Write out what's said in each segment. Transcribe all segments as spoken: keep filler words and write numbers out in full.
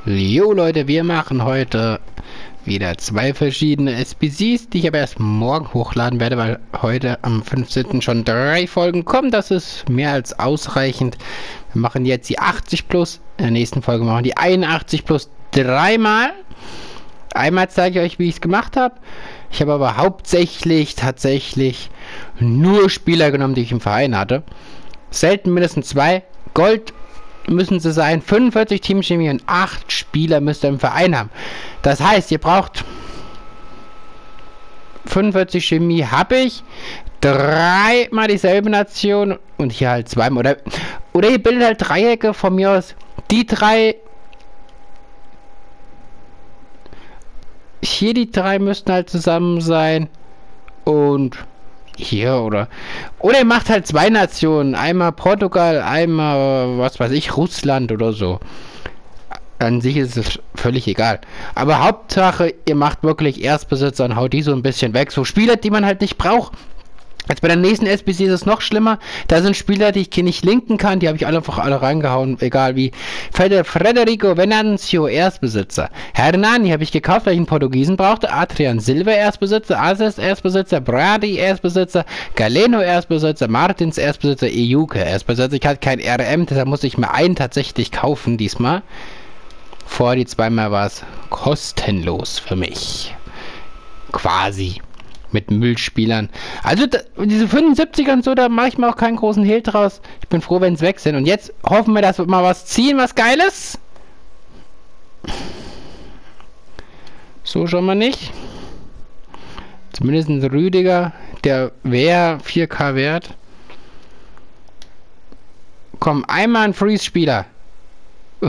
Jo Leute, wir machen heute wieder zwei verschiedene S B Cs, die ich aber erst morgen hochladen werde, weil heute am fünfzehnten schon drei Folgen kommen. Das ist mehr als ausreichend. Wir machen jetzt die achtzig plus, in der nächsten Folge machen wir die einundachtzig plus dreimal. Einmal zeige ich euch, wie ich es gemacht habe. Ich habe aber hauptsächlich tatsächlich nur Spieler genommen, die ich im Verein hatte. Selten mindestens zwei. Gold müssen sie sein, fünfundvierzig Teamchemie und acht Spieler müsst ihr im Verein haben. Das heißt, ihr braucht fünfundvierzig Chemie habe ich, dreimal dieselbe Nation und hier halt zweimal. Oder, oder ihr bildet halt Dreiecke von mir aus. Die drei, hier die drei müssten halt zusammen sein und hier oder oder ihr macht halt zwei Nationen, einmal Portugal, einmal was weiß ich, Russland oder so. An sich ist es völlig egal, aber Hauptsache ihr macht wirklich Erstbesitzer und haut die so ein bisschen weg, so Spieler, die man halt nicht braucht. Jetzt bei der nächsten S B C ist es noch schlimmer. Da sind Spieler, die ich nicht linken kann. Die habe ich alle einfach alle reingehauen. Egal wie. Federico Venancio, Erstbesitzer. Hernani habe ich gekauft, weil ich einen Portugiesen brauchte. Adrian Silva, Erstbesitzer. Ases, Erstbesitzer. Brady, Erstbesitzer. Galeno, Erstbesitzer. Martins, Erstbesitzer. Ejuke, Erstbesitzer. Ich hatte kein R M, deshalb musste ich mir einen tatsächlich kaufen diesmal. Vor die zweimal war es kostenlos für mich. Quasi. Mit Müllspielern. Also da, diese fünfundsiebziger und so, da mache ich mir auch keinen großen Hehl draus. Ich bin froh, wenn es weg sind. Und jetzt hoffen wir, dass wir mal was ziehen, was Geiles. So schon mal nicht. Zumindest ein Rüdiger, der wäre vier K wert. Komm, einmal ein Freeze-Spieler. Uh.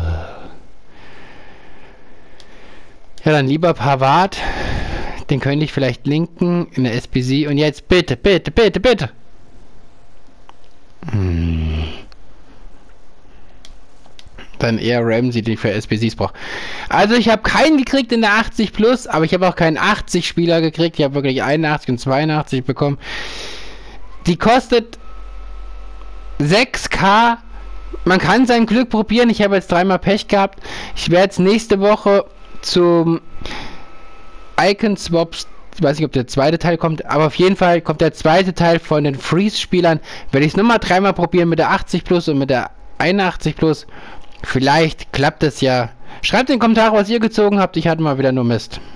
Ja, dann lieber Pavard. Den könnte ich vielleicht linken in der S B C. Und jetzt bitte, bitte, bitte, bitte. Hm. Dann eher Ramsey, den ich für S B Cs brauche. Also ich habe keinen gekriegt in der achtzig plus, aber ich habe auch keinen achtzig Spieler gekriegt. Ich habe wirklich einundachtzig und zweiundachtzig bekommen. Die kostet sechs K. Man kann sein Glück probieren. Ich habe jetzt dreimal Pech gehabt. Ich werde jetzt nächste Woche zum Icon Swaps, ich weiß nicht, ob der zweite Teil kommt, aber auf jeden Fall kommt der zweite Teil von den Freeze-Spielern. Werde ich es nochmal dreimal probieren mit der achtzig plus und mit der einundachtzig plus. Vielleicht klappt es ja. Schreibt in die Kommentare, was ihr gezogen habt. Ich hatte mal wieder nur Mist.